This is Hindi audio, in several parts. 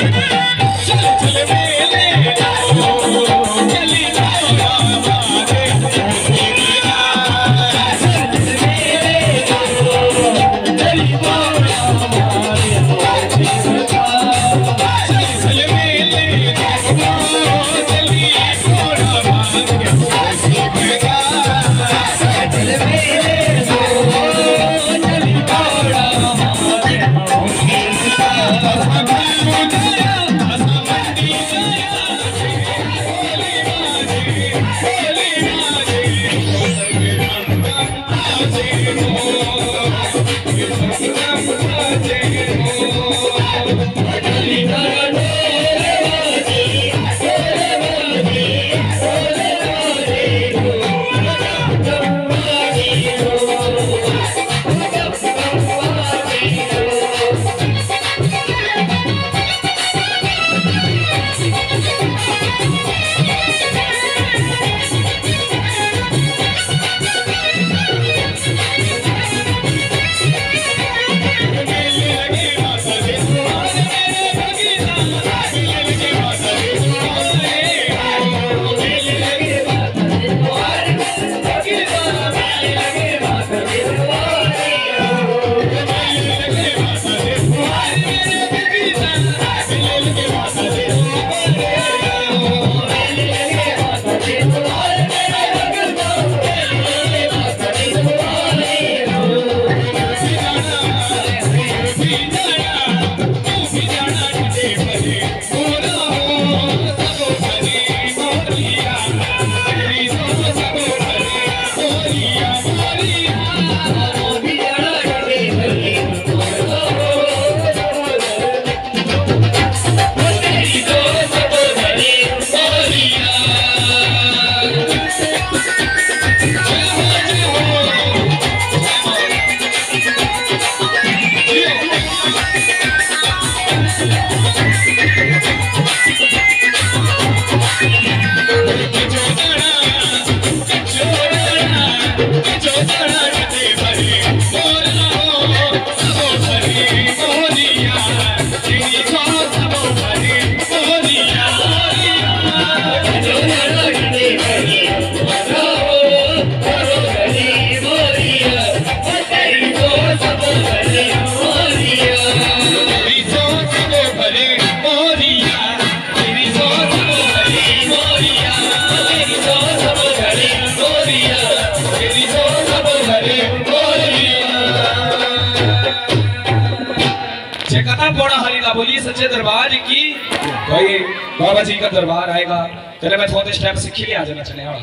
बोलिए सच्चे दरबार की। भाई बाबा जी का दरबार आएगा चले मैं थोड़े स्टेप सीख लिया आ जाना चले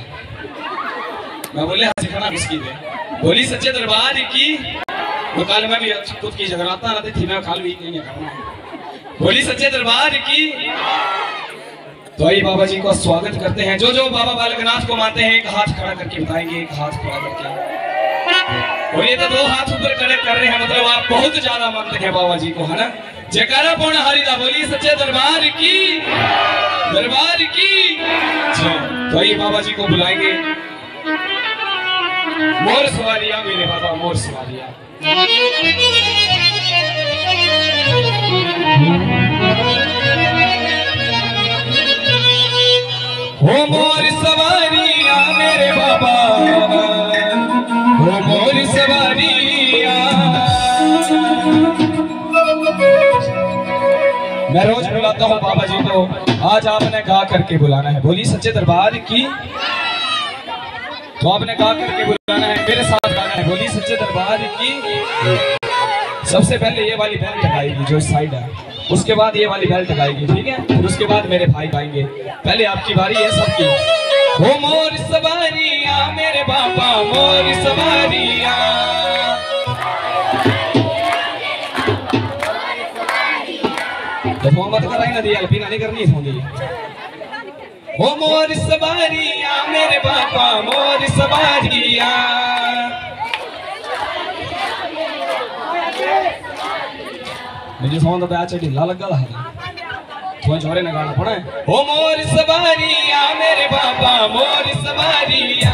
मैं बोले सिखाना मुश्किल है। बोली सच्चे दरबार की। वो काल में भी खुद की जगराता रहती थी मैं काल भी नहीं करना। बोली सच्चे दरबार की। तो भाई बाबा जी का स्वागत करते हैं। जो जो बाबा बालकनाथ को मानते हैं एक हाथ खड़ा करके बताएंगे, एक हाथ खड़ा करके। और ये तो दो हाथ ऊपर खड़े कर रहे हैं, मतलब आप बहुत ज्यादा मानते हैं बाबा जी को, है ना। जयकारा पौना हरिदा बोलिए सच्चे दरबार की, दरबार की। तो ये बाबा जी को बुलाएंगे। मोर सवारिया मेरे बाबा मोर सवारिया। हो मोर सवारिया मेरे बाबा, हो मोर सवारिया। मैं रोज बुलाता हूँ बाबा जी को, आज आपने गा करके बुलाना है। बोली सच्चे दरबार की। तो आपने गा करके बुलाना है, मेरे साथ गाना है। बोली सच्चे दरबार की। सबसे पहले ये वाली बेल्ट गाएगी जो इस साइड है, उसके बाद ये वाली बेल्ट गाएगी, ठीक है। फिर उसके बाद मेरे भाई गाएंगे। पहले आपकी बारी है सबकी। हो मोर सवारिया मेरे बाबा मोर सवारिया। तो मोहम्मद का राय ना दिया पीना नहीं करनी होगी। हो मोर सवारिया मेरे बाबा मोर सवारिया। मुझे फोन तो बैच ढीला लगा है, थोड़ा जोरे ना गाना पड़ा है। हो मोर सवारिया मेरे बाबा मोर सवारिया।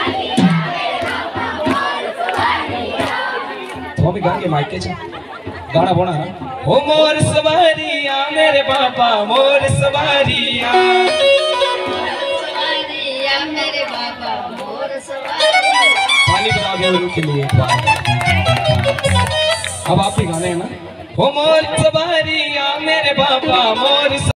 तो अभी गा के माइक के गाना बोना है। हो मोर सवारिया मेरे बाबा मोर सवारिया मेरे बाबा मोर सवारिया। पानी बना दे उनके लिए। अब आप भी गाने हैं ना। हो मोर सवारिया मेरे बाबा मोर